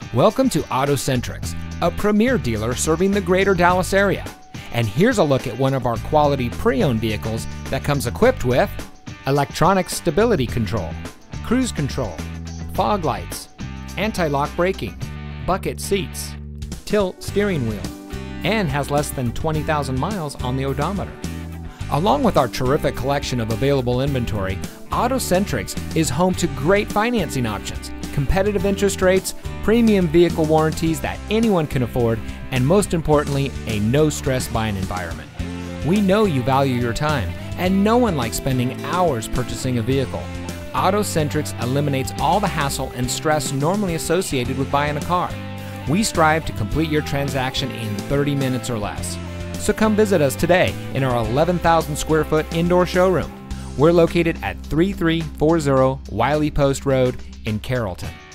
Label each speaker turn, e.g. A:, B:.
A: Welcome to Autocentrics, a premier dealer serving the greater Dallas area. And here's a look at one of our quality pre-owned vehicles that comes equipped with electronic stability control, cruise control, fog lights, anti-lock braking, bucket seats, tilt steering wheel, and has less than 20,000 miles on the odometer. Along with our terrific collection of available inventory, Autocentrics is home to great financing options, competitive interest rates, premium vehicle warranties that anyone can afford, and most importantly, a no-stress buying environment. We know you value your time, and no one likes spending hours purchasing a vehicle. Autocentrics eliminates all the hassle and stress normally associated with buying a car. We strive to complete your transaction in 30 minutes or less. So come visit us today in our 11,000 square foot indoor showroom. We're located at 3340 Wiley Post Road in Carrollton.